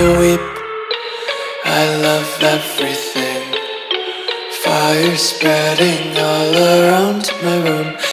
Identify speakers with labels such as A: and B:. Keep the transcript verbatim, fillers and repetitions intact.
A: you weep. I love everything. Fire spreading all around my room.